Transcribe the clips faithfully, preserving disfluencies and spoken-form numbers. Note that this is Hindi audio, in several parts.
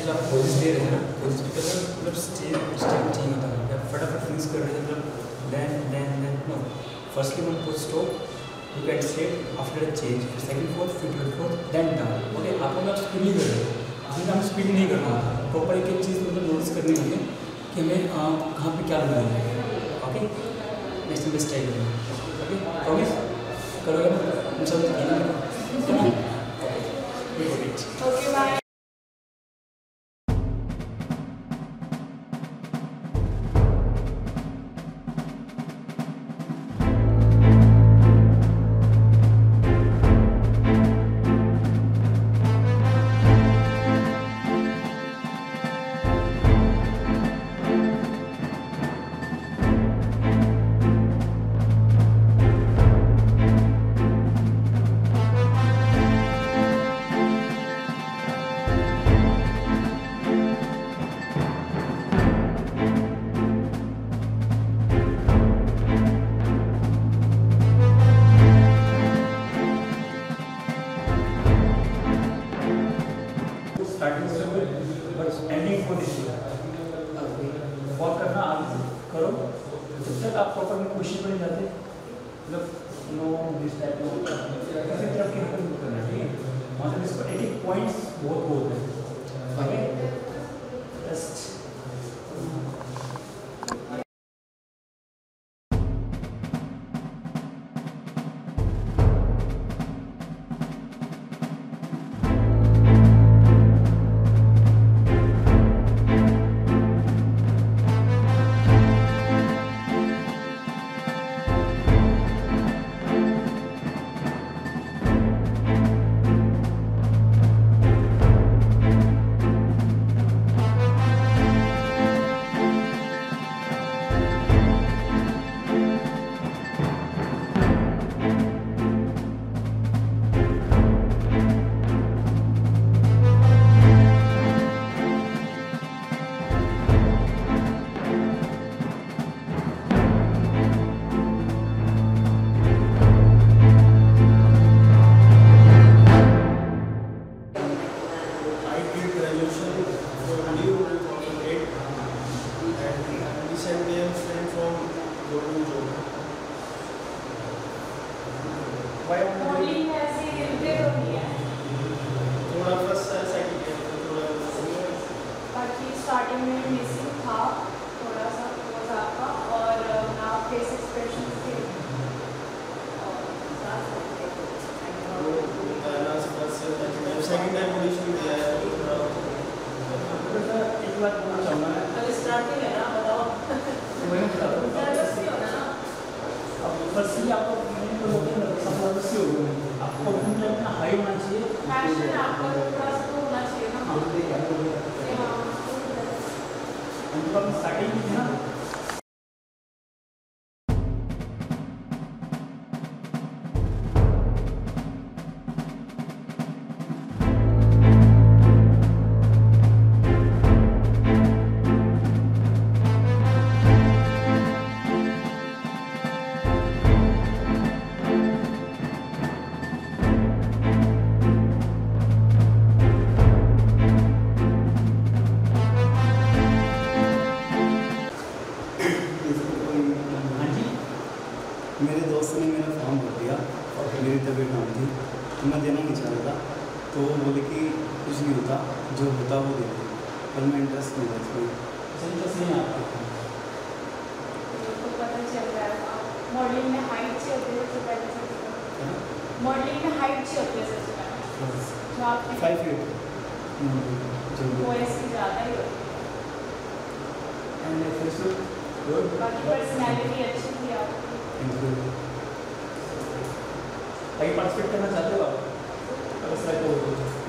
जब आप पोजिस दे रहे हैं ना, पोजिस पे अगर मतलब स्टेप स्टेप चाहिए होता है या फटाफट फिनिश कर रहे हैं मतलब then then then no firstly one pose stop you can step after a change फिर सेकंड फोर्थ फिर third fourth then down. Okay, आपको मैं स्पीड नहीं कर रहा हूँ, जिसमें हमें स्पीड नहीं करना होता, प्रॉपर एक एक चीज़ मतलब नोटिस करनी होगी कि हमें कहाँ पे क्या लगाना है। ओके, नेक्स्ट बेस्ट ट्राई करेंगे। ओके, प्रॉमिस करोगे ना, हम सब ओके बाय। स्टार्टिंग से बस एंडिंग को देखिए, वॉक करना आगे से करो जब तक आप प्रॉपर में कोशिश पर नहीं जाते, मतलब नो दिस टाइप नो किसी तरफ की हरकत नहीं करना, ठीक है। मतलब इस पर एक एक पॉइंट्स बहुत बहुत है। ओके, जस्ट मॉडलिंग ऐसे रिलेटेड होती है थोड़ा फर्स्ट सेकंड के थोड़ा बाकी स्टार्टिंग में बेसिक था थोड़ा सा पोज आपका और ना फेस एक्सप्रेशन थे और सेकंड टाइम पोजीशन दिया है थोड़ा। एक बात बोलना चाहूँगा, अगर स्टार्टिंग है ना बताओ मैंने बता दूँ नर्वस नहीं होना ना। अब फर्स्टली आपको मैंने तो लोग सब नर्वस ही हो गए, आपको अपनी टाइम ना हाई होना चाहिए, पैशन आपका थोड़ा सा तो होना चाहिए ना। हाँ हम स्टार्टिंग की थी ना। मेरे दोस्त ने मेरा फॉर्म भर दिया और मेरी तबीयत नाम थी तो मैं देना नहीं चाह रहा था, तो वो बोले कि कुछ नहीं होता, जो होता वो दे दे, पर मैं इंटरेस्ट नहीं था इसमें। इंटरेस्ट नहीं आता, तो पता चल रहा है मॉडलिंग में हाइट चाहिए होती है सबसे पहले सबसे मॉडलिंग में हाइट चाहिए होती है सबसे पहले जो आपकी फाइव फीट वो ऐसी ज़्यादा ही होती एंड फिर से है। बाकी पर्सनैलिटी अच्छी थी आपकी। कहीं पार्टिसिपेट करना चाहते हो आप? अगर सर को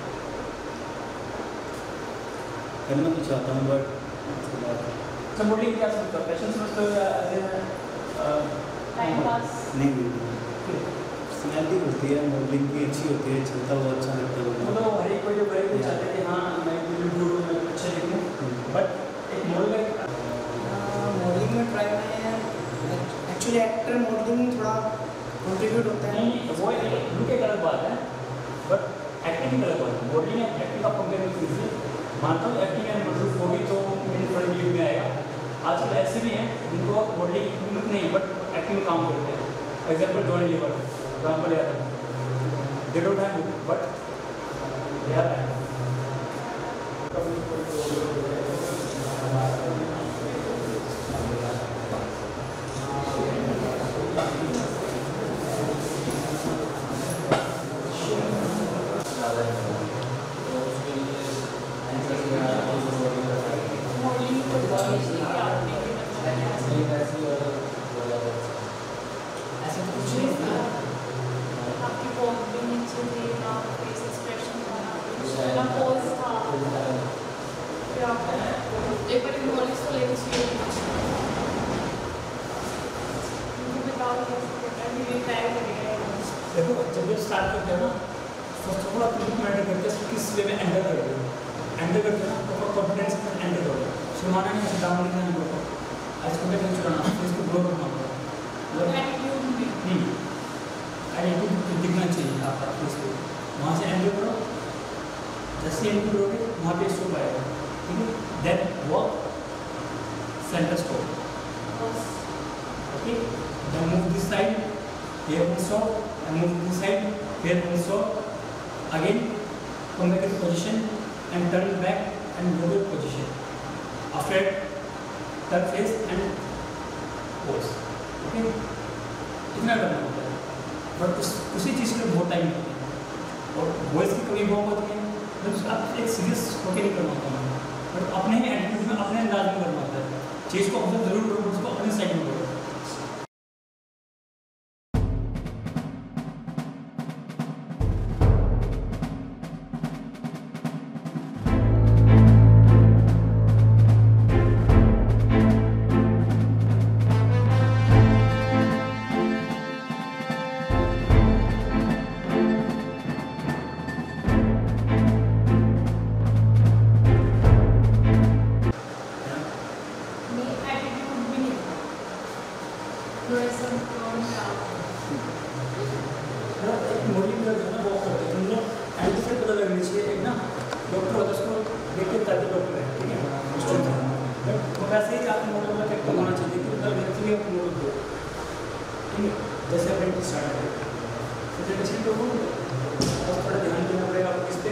करना तो चाहता हूँ बट अच्छा मॉडलिंग क्या समझते हो, पैशन समझते हो या टाइम पास? नहीं नहीं पर्सनैलिटी होती है मॉडलिंग की, अच्छी होती है, चलता हुआ अच्छा लगता है। मतलब हर एक को जो बड़े को चाहते हैं कि हाँ मैं वीडियो ढूंढूँ, मैं अच्छा दिखूँ, बट एक मॉडल मॉडलिंग में ट्राई में एक्चुअली एक्टर मॉडलिंग थोड़ा कंट्रीब्यूट होता है। नहीं वो लुक एक अलग बात है, बट एक्टिंग अलग बात है। मॉडलिंग एक्टिंग का कंपेयर कीजिए मानता हूँ एक्टिंग एंड मॉडलिंग को भी तो मेरे फ्रंट व्यू में आएगा। आजकल ऐसे भी हैं जिनको मॉडलिंग इक्विपमेंट नहीं बट एक्टिंग में काम करते हैं। एग्जाम्पल जॉन लीवर, एग्जाम्पल याद है, they don't have but they are have. देखो जब ये स्टार्ट करते हैं ना तो थोड़ा क्लिक मैटर करते हैं किस वे में एंटर करते हैं एंटर करते हैं ना तो कॉन्फिडेंस में एंटर करो सुनाना नहीं ऐसे डाउन लिखना नहीं पड़ता आज को मैं चुराना तो इसको ग्रो करना पड़ता मतलब एटीट्यूड दिखना चाहिए आप इसको वहाँ से एंटर करो जैसे एंटर करोगे वहाँ पे स्टॉप आएगा ठीक है then walk centre stop okay then move this side here one stop and move this side, here one stop, again come back into position and turn back and go to position. After turn face and pose. Okay? इतना करना होता है बट उस उसी चीज़ के लिए बहुत टाइम लगता है और वॉइस की कमी बहुत होती है मतलब आप एक सीरियस होकर नहीं करना होता है बट अपने ही एटीट्यूड में अपने अंदाज में करना होता है चीज़ को ऑब्जर्व जरूर करो उसको अपने साइड में करो। मॉडलिंग का जो है ना वो करते हैं तुम लोग एंटी से पता लगनी चाहिए एक ना डॉक्टर होता है उसको देख के ताकि डॉक्टर है ठीक है तो वैसे ही आपको मॉडल वाला कैरेक्टर होना चाहिए कि मतलब नेचुरली आप मॉडल दो ठीक है जैसे अपने स्टार्ट करें प्रेजेंटेशन को बहुत थोड़ा ध्यान देना पड़ेगा आपको इस पर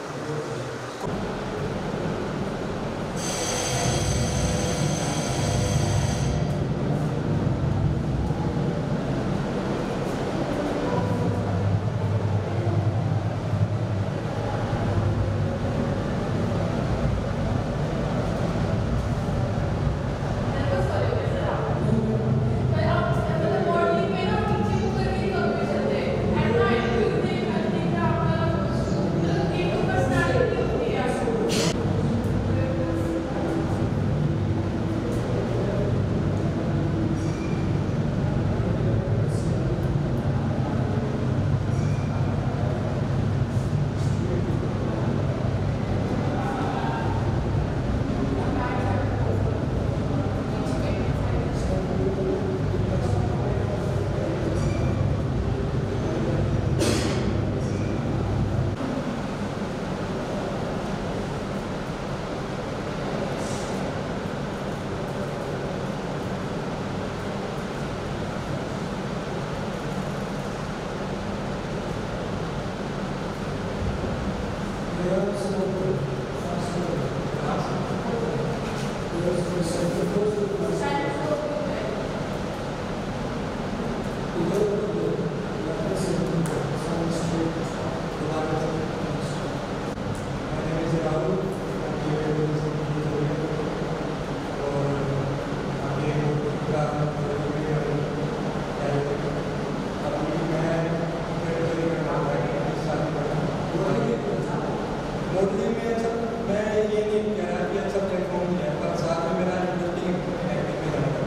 मोडलिंग में सब मैं ये नहीं कह रहा कि अच्छा प्लेटफॉर्म है पर साथ में मेरा इंटरेस्टिंग एक्टिंग में जाना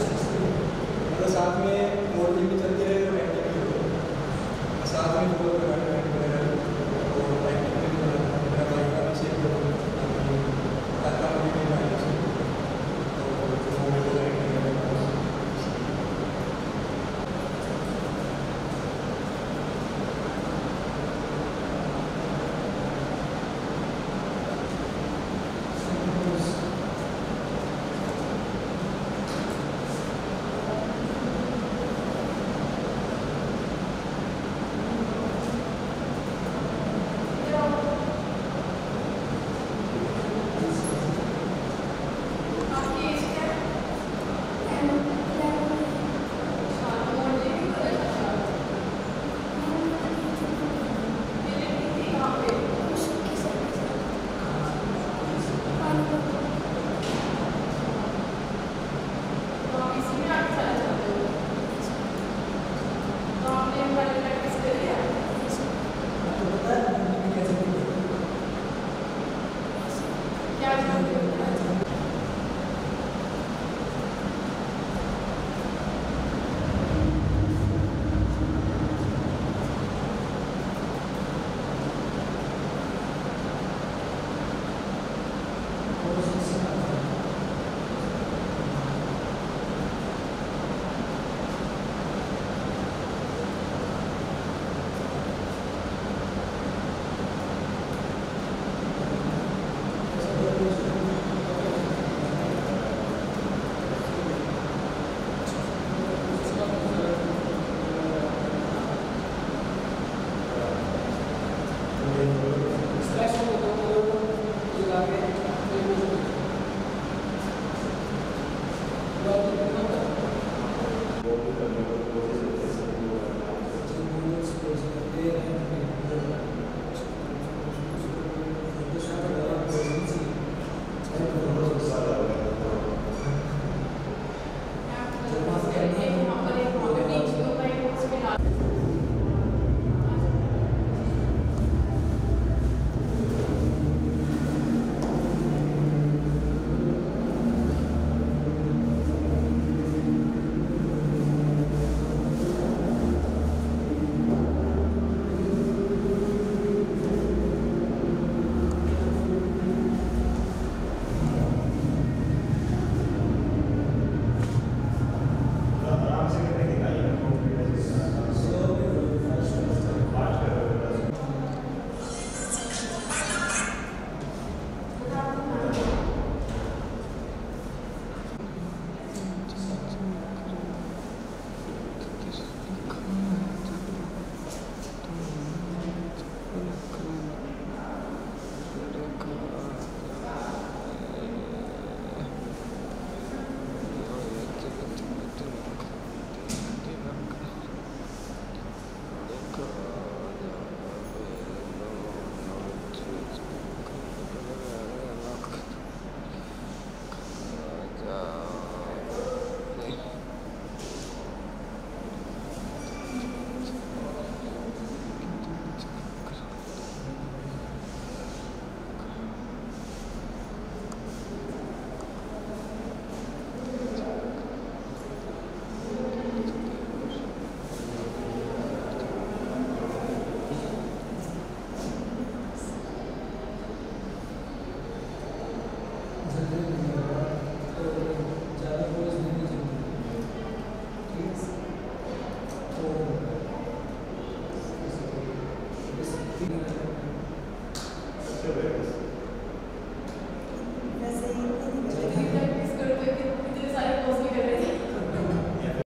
मतलब साथ में मोडलिंग भी चलती रहे और एक्टिंग भी हो साथ में बहुत डेवलपमेंट वगैरह और एक्टिंग में भी मेरा भाई का भी शेयर करो ताकि मुझे भी भाई से तो वो मेरे एक्टिंग सीखना अच्छा